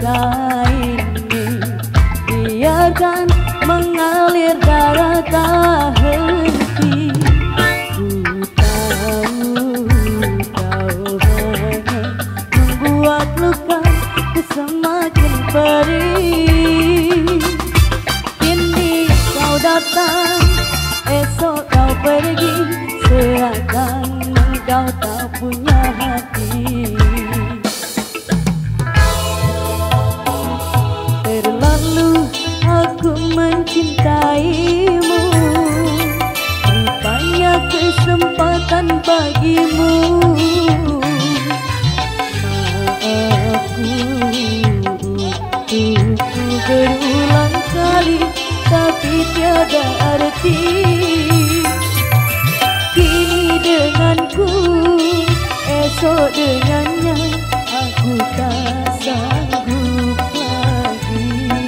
luka ini, biarkan mengalir darah tak henti. Ku tahu kau hanya membuat lukaku semakin perih. Kini kau datang, esok kau pergi, seakan engkau tak punya hati. Terlalu aku mencintaimu, rupanya kesempatan bagimu. Maafku berulang kali, tapi tiada arti. Kini denganku, esok dengannya, aku tak sanggup lagi.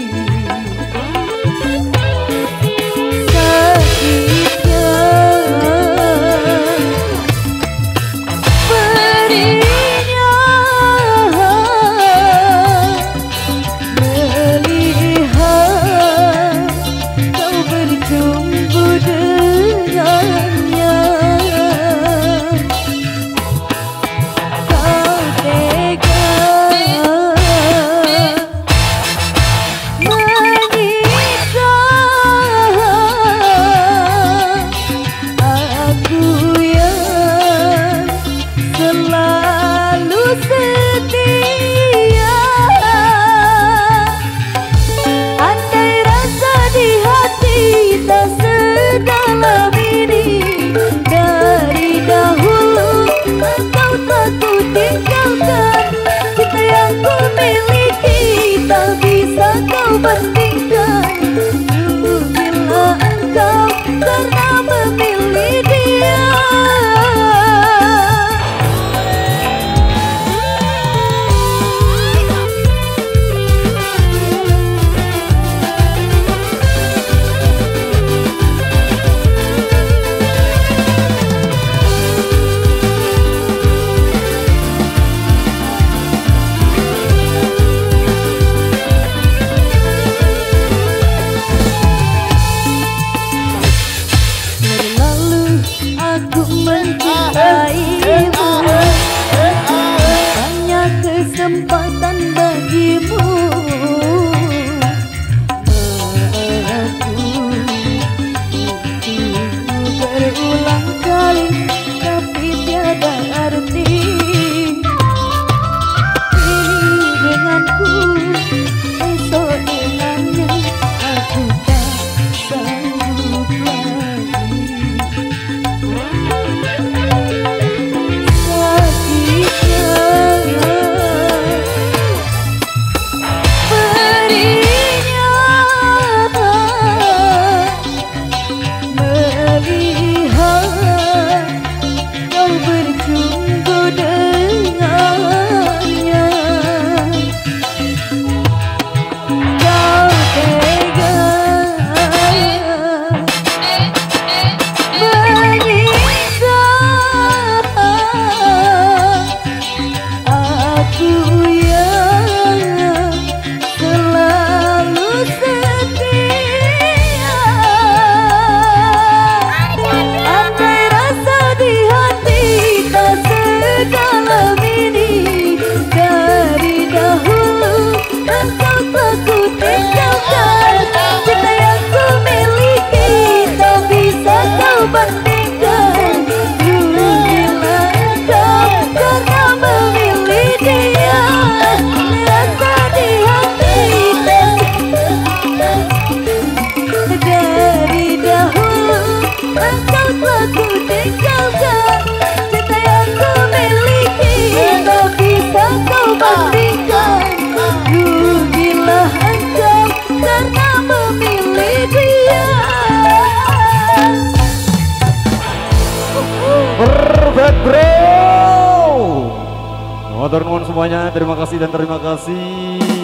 Sakitnya, perihnya, melihat kau berjumpa dengannya. Kau tega menyiksa aku yang selalu setia. Andai rasa di hati tak sedalam ini, dari dahulu engkau tak ku tinggalkan. Cinta yang ku miliki tak bisa kau bandingkan. Rugilah engkau karena memilih dia. Terlalu aku mencintaimu, banyak kesempatan bagimu. Maafku berulang kali, tapi tiada arti. Kini denganku, esok dengannya, aku tak sanggup lagi. Sakitnya, perihnya, melihat kau berjumpa dengannya. Kau tega menyiksa aku yang selalu setia. Andai rasa di hati tak sedalam ini, dari dahulu engkau tak ku tinggalkan. Cinta yang ku miliki tak bisa kau bandingkan. Rugilah engkau karena memilih dia. Rasa di hati dari dahulu engkau tak ku tinggalkan. Cinta yang ku miliki tak bisa kau bandingkan. Rugilah engkau karena memilih dia. Perfect bro. Motor nuwun semuanya, terima kasih dan terima kasih.